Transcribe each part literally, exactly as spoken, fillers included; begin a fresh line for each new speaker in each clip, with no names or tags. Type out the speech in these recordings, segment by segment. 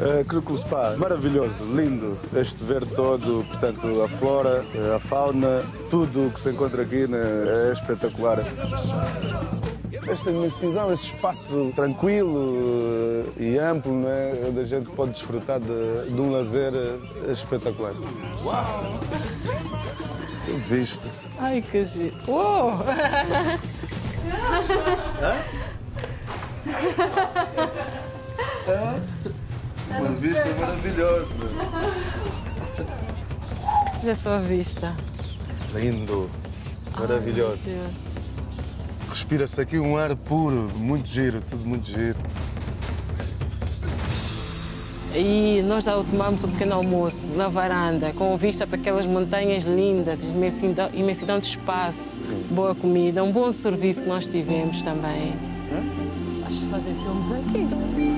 Uh, Spa, maravilhoso, lindo. Este verde todo, portanto, a flora, a fauna, tudo o que se encontra aqui né, é espetacular. Esta imensidão, este espaço tranquilo e amplo, né, onde a gente pode desfrutar de, de um lazer espetacular. Uau! Que vista!
Ai, que giro! Uou!
Hã? Hã? Uma vista maravilhosa!
Olha só a vista!
Lindo! Maravilhoso!
Ai, meu Deus.
Respira-se aqui um ar puro, muito giro, tudo muito giro.
E nós já tomamos um pequeno almoço na varanda, com vista para aquelas montanhas lindas, imensidão, imensidão de espaço, boa comida, um bom serviço que nós tivemos também. Acho que fazer filmes aqui.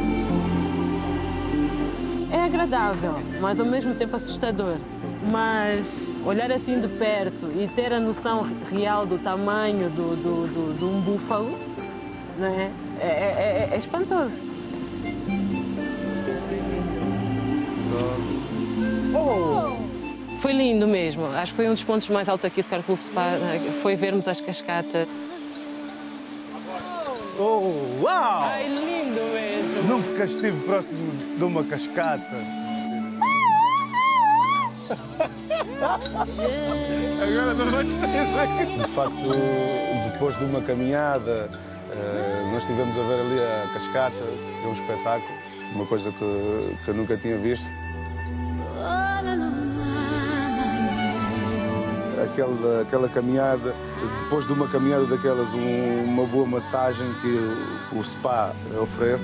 É agradável, mas ao mesmo tempo assustador. Mas olhar assim de perto e ter a noção real do tamanho do, do, do, de um búfalo, não é? É, é, é espantoso.
Oh!
Foi lindo mesmo. Acho que foi um dos pontos mais altos aqui do Kgalagadi Spa, foi vermos as cascatas.
Oh, uau!
Ai, lindo mesmo!
Nunca estive próximo de uma cascata. Agora não vai sair. De facto, depois de uma caminhada, nós estivemos a ver ali a cascata, é um espetáculo, uma coisa que, que eu nunca tinha visto. Aquela, aquela caminhada, depois de uma caminhada daquelas, um, uma boa massagem que o, o spa oferece.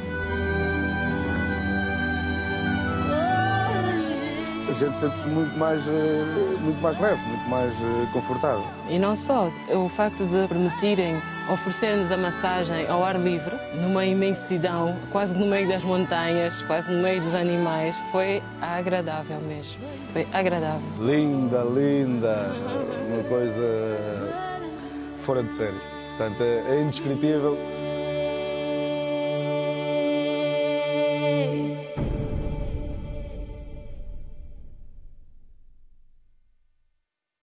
A gente sente-se muito mais, muito mais leve, muito mais confortável.
E não só, o facto de permitirem oferecer-nos a massagem ao ar livre, numa imensidão, quase no meio das montanhas, quase no meio dos animais, foi agradável mesmo. Foi agradável.
Linda, linda, uma coisa fora de série. Portanto, é indescritível.